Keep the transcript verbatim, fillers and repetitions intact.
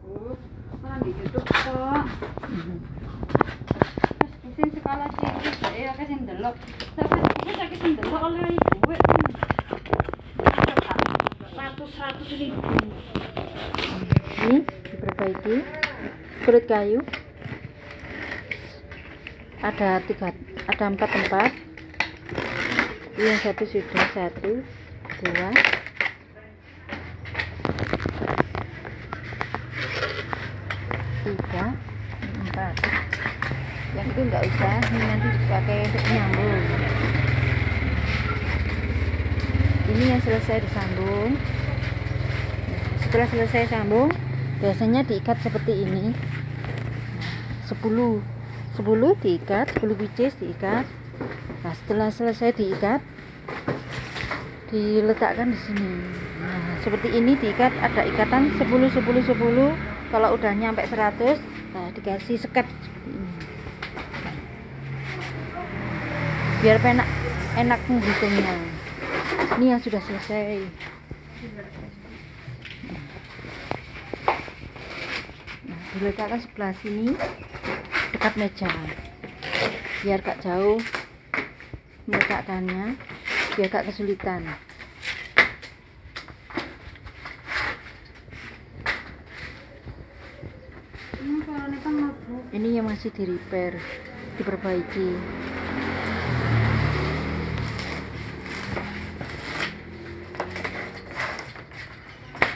Bu, orang di YouTube kok. Terus sing skala cilik ya akeh sing ndelok. Tapi wis akeh sing ndelok oleh duit. Ratus-ratus ribu. Ini diperbaiki kulit kayu. Ada tiga, ada empat tempat. Yang satu sudah satu, dua, tiga, empat. Yang itu enggak usah, ini nanti dipakai untuk nyambung. Ini yang selesai disambung. Setelah selesai sambung, biasanya diikat seperti ini. sepuluh sepuluh diikat, sepuluh pieces diikat. Nah, setelah selesai diikat, diletakkan di sini. Nah, seperti ini diikat, ada ikatan sepuluh sepuluh sepuluh. Kalau udah nyampe seratus, nah dikasih sekat seperti ini. Biar enak enak menghitungnya. Ini yang sudah selesai. Nah, diletakkan sebelah sini dekat meja, biar gak jauh meletakkannya, biar gak kesulitan. Ini yang masih di repair, diperbaiki.